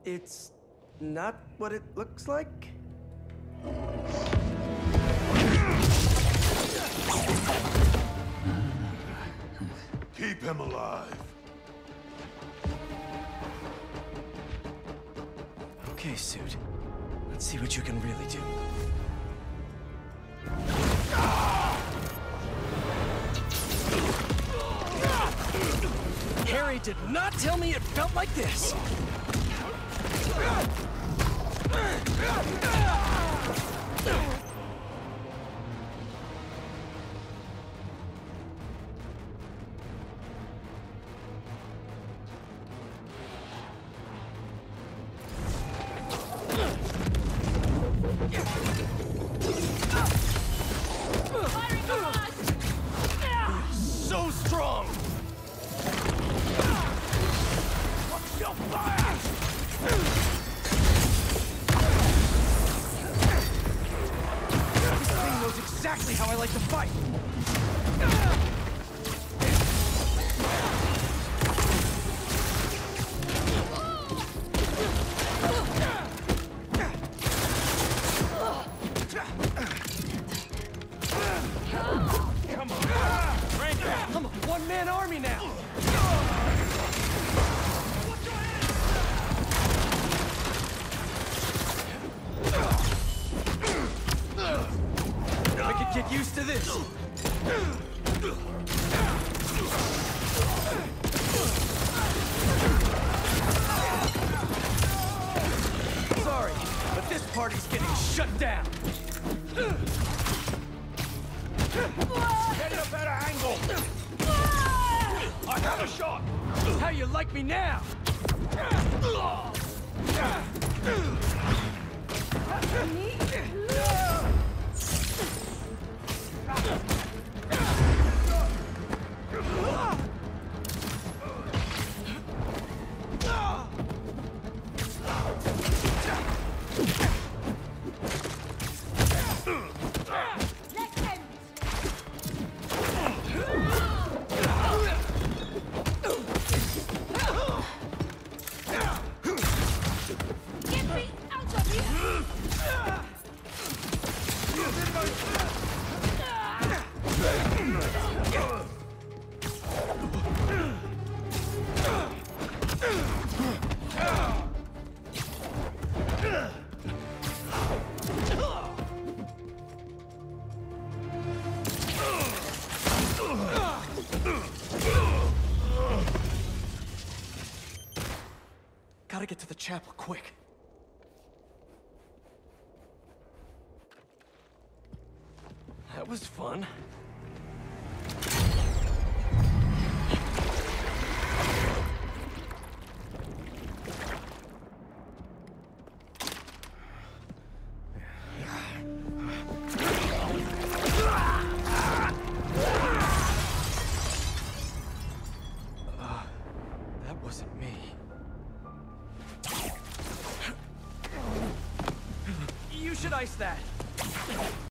It's not what it looks like? Keep him alive. Okay, Suit. Let's see what you can really do. Harry did not tell me it felt like this! So strong! Watch your fire! This thing knows exactly how I like to fight! Come on! Frank, I'm a one-man army now! I could get used to this. Sorry, but this party's getting shut down. Get a better angle! I have a shot! How you like me now? Gotta get to the chapel quick. That was fun. That wasn't me. You should ice that.